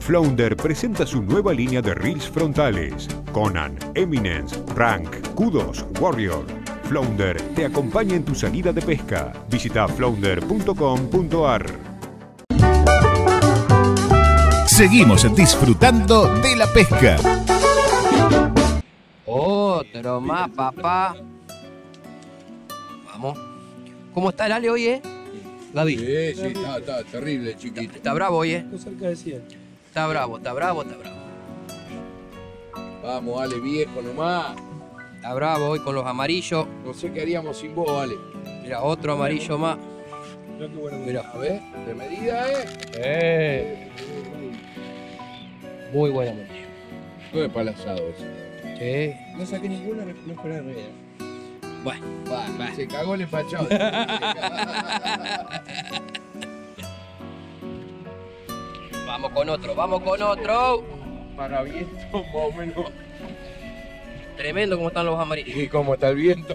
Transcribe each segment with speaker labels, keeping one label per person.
Speaker 1: Flounder presenta su nueva línea de reels frontales. Conan, Eminence, Rank, Kudos, Warrior. Flounder te acompaña en tu salida de pesca. Visita flounder.com.ar.
Speaker 2: Seguimos disfrutando de la pesca.
Speaker 3: Otro más, papá. Vamos. ¿Cómo está el Ale hoy, Gaby?
Speaker 4: Sí, está terrible, chiquito.
Speaker 3: Está bravo hoy,
Speaker 5: Cerca de 100.
Speaker 3: Está bravo, está bravo, está bravo.
Speaker 4: Vamos, Ale, viejo nomás.
Speaker 3: Está bravo hoy con los amarillos.
Speaker 4: No sé qué haríamos sin vos, Ale.
Speaker 3: Mira, otro amarillo más.
Speaker 5: Mirá qué bueno.
Speaker 3: Mira.
Speaker 4: A ver, de medida,
Speaker 3: Muy buen amarillo.
Speaker 4: Todo es palazado eso.
Speaker 3: Sí.
Speaker 5: No saqué ninguna, no esperé reír.
Speaker 3: Bueno.
Speaker 4: Va, se cagó el empachado.
Speaker 3: Vamos con otro, vamos con otro.
Speaker 4: Para viento, más o menos.
Speaker 3: Tremendo como están los amarillos.
Speaker 4: ¿Y cómo está el viento?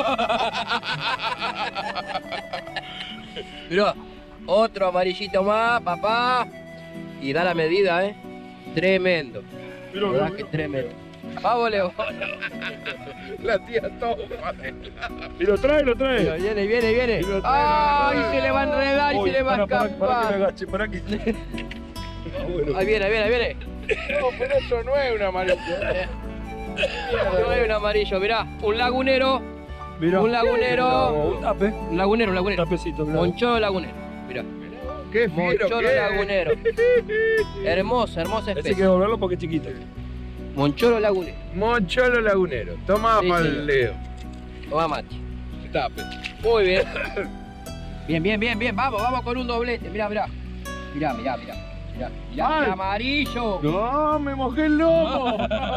Speaker 3: Mirá, otro amarillito más, papá. Y da la medida, Tremendo. La verdad que tremendo. Vamos, Leo.
Speaker 4: La tía toma.
Speaker 5: Y lo trae.
Speaker 3: Mira, viene.
Speaker 4: Y lo trae,
Speaker 3: ¡Ay! Se le va a enredar y se le va a
Speaker 5: Para que me
Speaker 3: escapar.
Speaker 5: agache, para que.
Speaker 3: Ahí viene.
Speaker 4: No, pero eso no es una amarilla.
Speaker 3: No hay un amarillo, mirá. Un lagunero.
Speaker 5: Mirá.
Speaker 3: Un lagunero.
Speaker 5: Un tape.
Speaker 3: Un lagunero.
Speaker 5: Un tapecito, mirá.
Speaker 3: Moncholo lagunero. Mirá.
Speaker 4: Qué fiero
Speaker 3: Moncholo
Speaker 4: que es.
Speaker 3: lagunero. Hermosa
Speaker 5: Ese hay que
Speaker 3: especie.
Speaker 5: devolverlo porque es chiquito.
Speaker 3: Moncholo lagunero.
Speaker 4: Moncholo lagunero. Toma
Speaker 3: Sí,
Speaker 4: para
Speaker 3: señor.
Speaker 4: el Leo.
Speaker 3: Toma, Mati.
Speaker 4: Tape.
Speaker 3: Muy bien. Bien. Vamos con un doblete. Mirá. Mirá,
Speaker 5: Ay.
Speaker 3: qué amarillo.
Speaker 5: No, me mojé el lomo.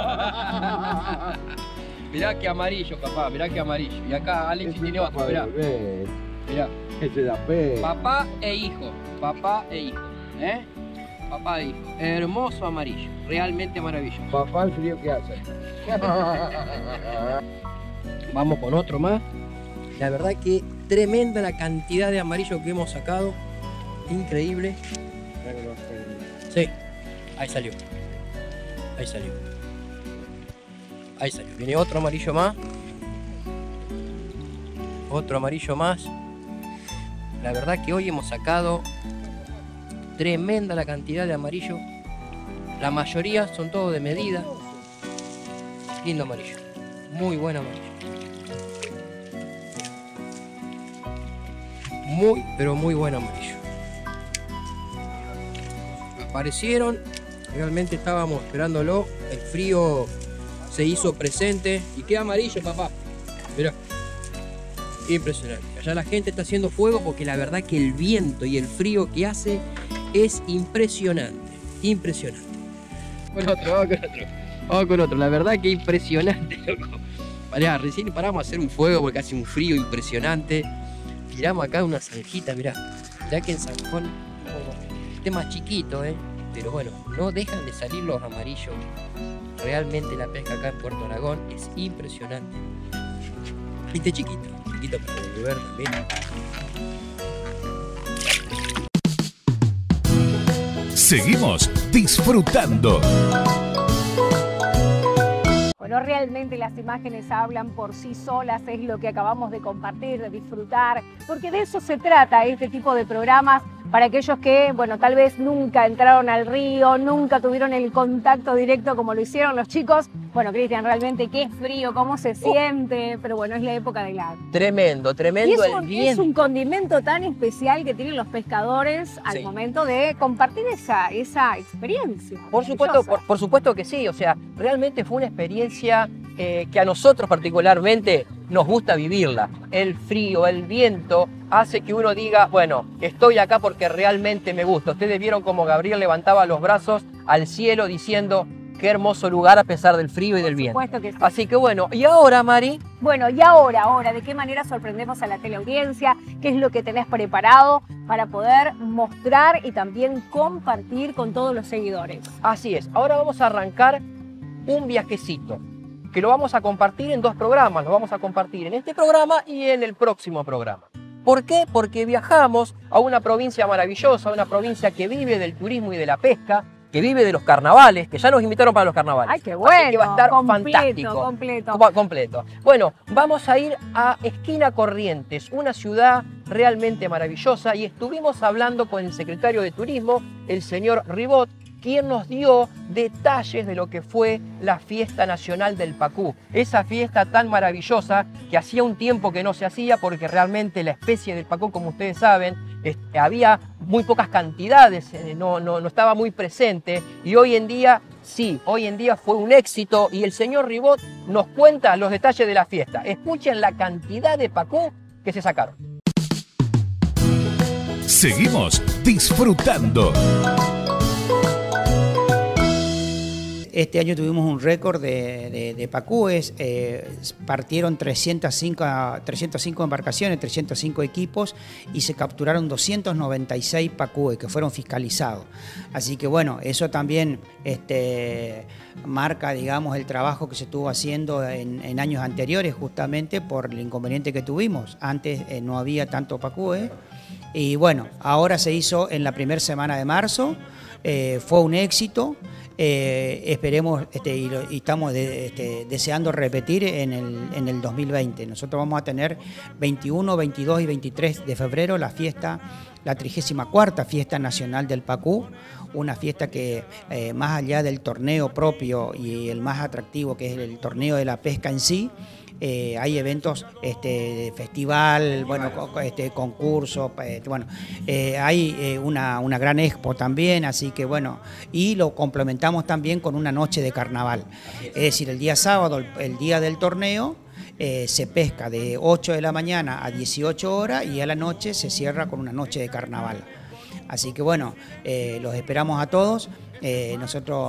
Speaker 3: Mirá qué amarillo, papá. Mirá qué amarillo. Y acá Alexis tiene otro, mirá. Mirá.
Speaker 4: Ese da pe.
Speaker 3: Papá e hijo. Papá e hijo. Papá e hijo. Hermoso amarillo. Realmente maravilloso.
Speaker 4: Papá, el frío que hace.
Speaker 3: Vamos con otro más. La verdad que tremenda la cantidad de amarillo que hemos sacado. Increíble. Sí. Ahí salió. Viene otro amarillo más. Otro amarillo más. La verdad que hoy hemos sacado tremenda la cantidad de amarillo. La mayoría son todos de medida. Lindo amarillo. Muy buen amarillo. Muy, pero muy buen amarillo. Aparecieron. Realmente estábamos esperándolo. El frío se hizo presente. Y qué amarillo, papá. Mirá. Impresionante. Allá la gente está haciendo fuego porque la verdad que el viento y el frío que hace es impresionante. Impresionante. Vamos con otro. La verdad que impresionante, loco. Recién paramos a hacer un fuego porque hace un frío impresionante. Tiramos acá una zanjita, mirá. Mirá que en zanjón este más chiquito, pero bueno, no dejan de salir los amarillos. Realmente la pesca acá en Puerto Aragón es impresionante. Viste, chiquito para devolver también.
Speaker 2: Seguimos disfrutando.
Speaker 6: Bueno, realmente las imágenes hablan por sí solas, es lo que acabamos de compartir, de disfrutar, porque de eso se trata este tipo de programas para aquellos que, bueno, tal vez nunca entraron al río, nunca tuvieron el contacto directo como lo hicieron los chicos. Bueno, Cristian, realmente qué frío, cómo se siente, pero bueno, es la época de la...
Speaker 3: Tremendo
Speaker 6: Y
Speaker 3: el viento.
Speaker 6: es un condimento tan especial que tienen los pescadores al momento de compartir esa experiencia.
Speaker 3: Por supuesto que sí, o sea, realmente fue una experiencia que a nosotros particularmente nos gusta vivirla. El frío, el viento hace que uno diga, bueno, estoy acá porque realmente me gusta. Ustedes vieron cómo Gabriel levantaba los brazos al cielo diciendo, qué hermoso lugar a pesar del frío y del viento.
Speaker 6: Por supuesto que sí.
Speaker 3: Así que bueno, ¿y ahora, Mari?
Speaker 6: Bueno, y ahora, ¿de qué manera sorprendemos a la teleaudiencia? ¿Qué es lo que tenés preparado para poder mostrar y también compartir con todos los seguidores?
Speaker 3: Así es, ahora vamos a arrancar un viajecito que lo vamos a compartir en 2 programas. Lo vamos a compartir en este programa y en el próximo programa. ¿Por qué? Porque viajamos a una provincia maravillosa, a una provincia que vive del turismo y de la pesca, que vive de los carnavales, que ya nos invitaron para los carnavales.
Speaker 6: ¡Ay, qué bueno!
Speaker 3: Así que va a estar
Speaker 6: completo,
Speaker 3: fantástico. Completo. Bueno, vamos a ir a Esquina Corrientes, una ciudad realmente maravillosa, y estuvimos hablando con el secretario de Turismo, el señor Ribot, quien nos dio detalles de lo que fue la Fiesta Nacional del Pacú. Esa fiesta tan maravillosa que hacía un tiempo que no se hacía porque realmente la especie del Pacú, como ustedes saben, había muy pocas cantidades, no estaba muy presente, y hoy en día sí, hoy en día fue un éxito, y el señor Ribot nos cuenta los detalles de la fiesta. Escuchen la cantidad de Pacú que se sacaron.
Speaker 2: Seguimos disfrutando.
Speaker 7: Este año tuvimos un récord de pacúes, partieron 305 embarcaciones, 305 equipos y se capturaron 296 pacúes que fueron fiscalizados. Así que bueno, eso también marca, digamos, el trabajo que se estuvo haciendo en años anteriores, justamente por el inconveniente que tuvimos. Antes no había tanto pacúes y bueno, ahora se hizo en la primera semana de marzo, fue un éxito. Esperemos y estamos deseando repetir en el 2020. Nosotros vamos a tener 21, 22 y 23 de febrero la 34ª Fiesta Nacional del Pacú, una fiesta que más allá del torneo propio y el más atractivo, que es el torneo de la pesca en sí, hay eventos, festival, bueno, concursos, hay una gran expo también, así que bueno, y lo complementamos también con una noche de carnaval. Es decir, el día sábado, el día del torneo, se pesca de 8 de la mañana a 18 horas y a la noche se cierra con una noche de carnaval. Así que bueno, los esperamos a todos. Nosotros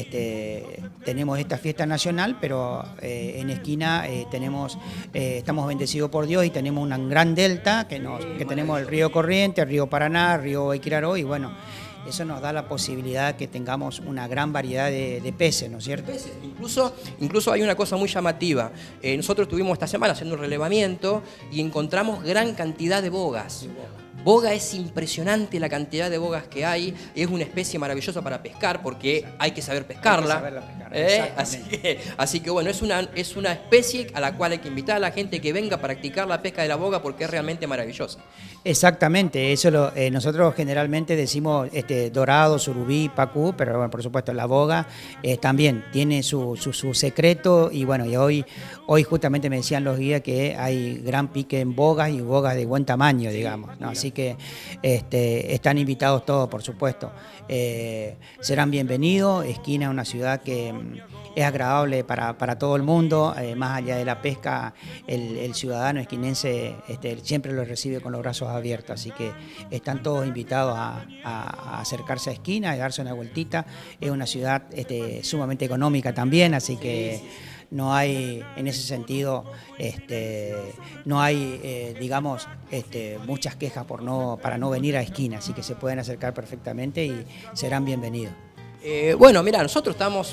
Speaker 7: tenemos esta fiesta nacional, pero en Esquina estamos bendecidos por Dios y tenemos una gran delta que tenemos el río Corrientes, el río Paraná, el río Iquiraró, y bueno, eso nos da la posibilidad que tengamos una gran variedad de peces, ¿no es cierto?
Speaker 3: Incluso hay una cosa muy llamativa. Nosotros estuvimos esta semana haciendo un relevamiento y encontramos gran cantidad de bogas. Boga, es impresionante la cantidad de bogas que hay, es una especie maravillosa para pescar porque hay que saber pescarla. Así que bueno, es una especie a la cual hay que invitar a la gente que venga a practicar la pesca de la boga porque es realmente maravillosa.
Speaker 7: Exactamente, eso nosotros generalmente decimos dorado, surubí, pacú, pero bueno, por supuesto la boga también tiene su secreto, y bueno, y hoy justamente me decían los guías que hay gran pique en bogas y bogas de buen tamaño, digamos, ¿no? Así que están invitados todos, por supuesto. Serán bienvenidos. Esquina es una ciudad que es agradable para todo el mundo, más allá de la pesca, el ciudadano esquinense siempre lo recibe con los brazos abiertos, así que están todos invitados a acercarse a Esquina y darse una vueltita. Es una ciudad sumamente económica también, así que no hay, en ese sentido, no hay, digamos, muchas quejas para no venir a Esquina, así que se pueden acercar perfectamente y serán bienvenidos.
Speaker 3: Bueno, mira, nosotros estamos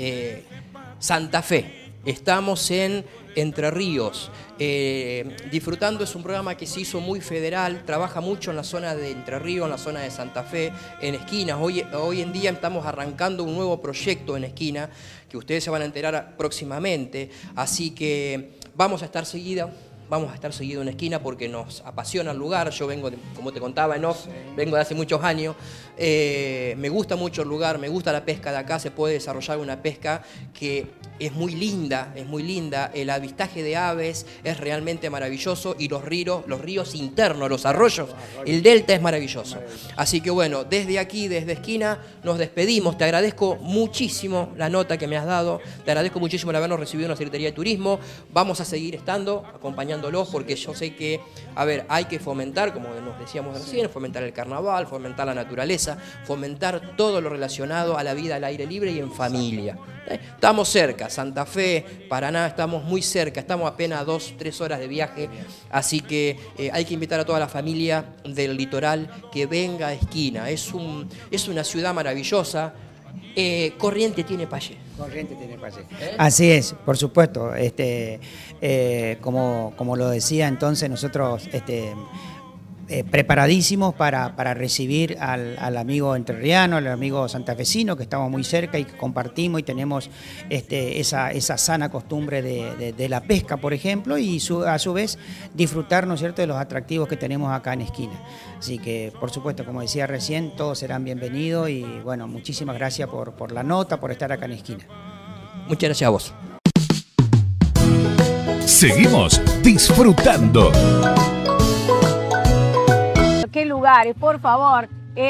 Speaker 3: Santa Fe, estamos en Entre Ríos. Disfrutando es un programa que se hizo muy federal, trabaja mucho en la zona de Entre Ríos, en la zona de Santa Fe, en Esquinas. Hoy en día estamos arrancando un nuevo proyecto en Esquina que ustedes se van a enterar próximamente, así que vamos a estar seguidos en Esquina porque nos apasiona el lugar. Yo vengo, como te contaba en off, vengo de hace muchos años. Me gusta mucho el lugar, me gusta la pesca de acá. Se puede desarrollar una pesca que es muy linda. El avistaje de aves es realmente maravilloso y los ríos internos, los arroyos, el delta es maravilloso. Así que bueno, desde aquí, desde Esquina, nos despedimos. Te agradezco muchísimo la nota que me has dado. Te agradezco muchísimo el habernos recibido en la Secretaría de Turismo. Vamos a seguir estando, acompañándolos, porque yo sé que, hay que fomentar, como nos decíamos recién, fomentar el carnaval, fomentar la naturaleza, fomentar todo lo relacionado a la vida al aire libre y en familia. Estamos cerca, Santa Fe, Paraná, estamos muy cerca, estamos apenas a 2-3 horas de viaje, así que hay que invitar a toda la familia del litoral que venga a Esquina. Es una ciudad maravillosa. Corrientes tiene Payé.
Speaker 7: Corrientes tiene Payé. Así es, por supuesto. Como lo decía entonces, nosotros preparadísimos para recibir al amigo entrerriano, al amigo santafesino, que estamos muy cerca y que compartimos y tenemos esa sana costumbre de la pesca, por ejemplo, y a su vez disfrutar, ¿no es cierto?, de los atractivos que tenemos acá en Esquina. Así que, por supuesto, como decía recién, todos serán bienvenidos y bueno, muchísimas gracias por la nota, por estar acá en Esquina.
Speaker 3: Muchas gracias a vos.
Speaker 2: Seguimos disfrutando.
Speaker 6: ¿Qué lugares? Por favor,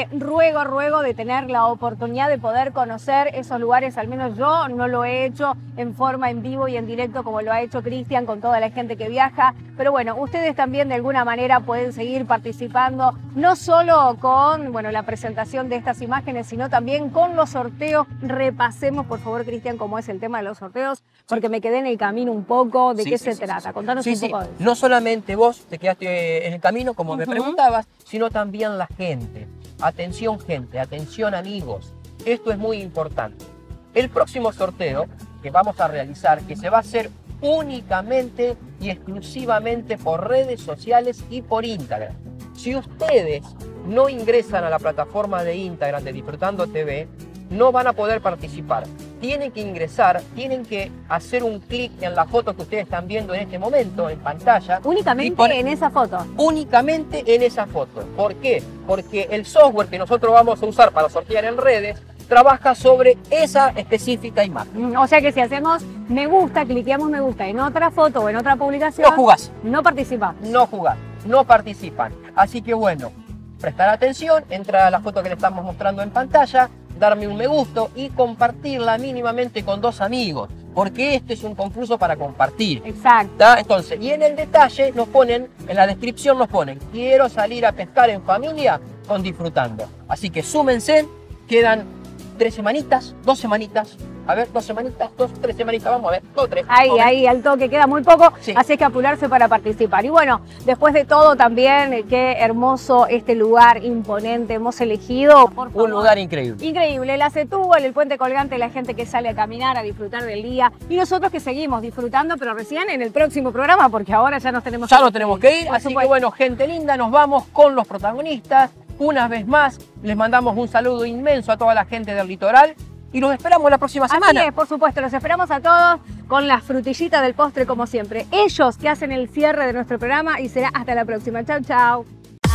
Speaker 6: ruego de tener la oportunidad de poder conocer esos lugares. Al menos yo no lo he hecho en forma en vivo y en directo como lo ha hecho Cristian con toda la gente que viaja. Pero bueno, ustedes también de alguna manera pueden seguir participando, no solo con la presentación de estas imágenes, sino también con los sorteos. Repasemos, por favor, Cristian, cómo es el tema de los sorteos, porque me quedé en el camino un poco. ¿De qué se trata? Contanos un poco de eso.
Speaker 3: No solamente vos te quedaste en el camino, como me preguntabas, sino también la gente. Atención gente, atención amigos, esto es muy importante. El próximo sorteo que vamos a realizar, que se va a hacer únicamente y exclusivamente por redes sociales y por Instagram. Si ustedes no ingresan a la plataforma de Instagram de Disfrutando TV, no van a poder participar. Tienen que ingresar, tienen que hacer un clic en la foto que ustedes están viendo en este momento en pantalla.
Speaker 6: Únicamente en esa foto.
Speaker 3: Únicamente en esa foto. ¿Por qué? Porque el software que nosotros vamos a usar para sortear en redes trabaja sobre esa específica imagen.
Speaker 6: O sea que si hacemos me gusta, cliqueamos me gusta en otra foto o en otra publicación,
Speaker 3: no jugás.
Speaker 6: No participamos.
Speaker 3: No jugás, no participan. Así que bueno, prestar atención, entra a la foto que le estamos mostrando en pantalla, darme un me gusta y compartirla mínimamente con 2 amigos, porque este es un concurso para compartir.
Speaker 6: Exacto.
Speaker 3: ¿Tá? Entonces, y en el detalle nos ponen, en la descripción nos ponen, quiero salir a pescar en familia con Disfrutando. Así que súmense, quedan 3 semanitas, 2 semanitas. A ver, 2 semanitas, 3 semanitas, vamos a ver, 2, 3.
Speaker 6: Ahí, al toque, queda muy poco,
Speaker 3: sí.
Speaker 6: Así que apurarse para participar. Y bueno, después de todo también, qué hermoso este lugar imponente hemos elegido. Por favor.
Speaker 3: Un lugar increíble.
Speaker 6: Increíble, la Setúbal, el puente colgante, la gente que sale a caminar, a disfrutar del día. Y nosotros que seguimos disfrutando, pero recién en el próximo programa, porque ahora ya nos tenemos
Speaker 3: que ir. Así
Speaker 6: supuesto.
Speaker 3: que bueno, gente linda, nos vamos con los protagonistas. Una vez más, les mandamos un saludo inmenso a toda la gente del litoral. Y los esperamos la próxima semana.
Speaker 6: Así es, por supuesto, los esperamos a todos con la frutillita del postre como siempre. Ellos que hacen el cierre de nuestro programa y será hasta la próxima. Chau, chau.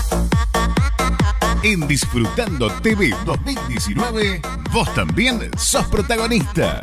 Speaker 2: En Disfrutando TV 2019, vos también sos protagonista.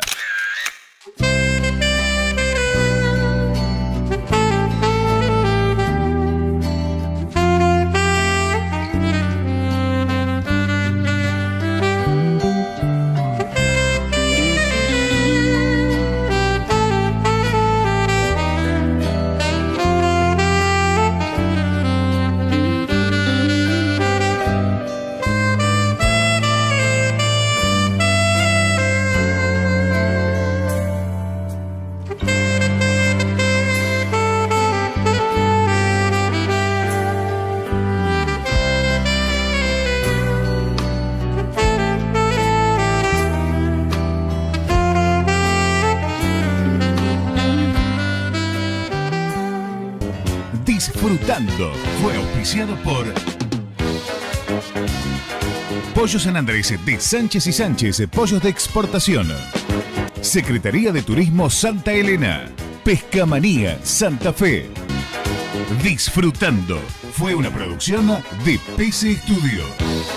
Speaker 2: Disfrutando fue auspiciado por Pollo San Andrés de Sánchez y Sánchez, pollos de exportación. Secretaría de Turismo Santa Elena. Pescamanía Santa Fe. Disfrutando fue una producción de PC Studio.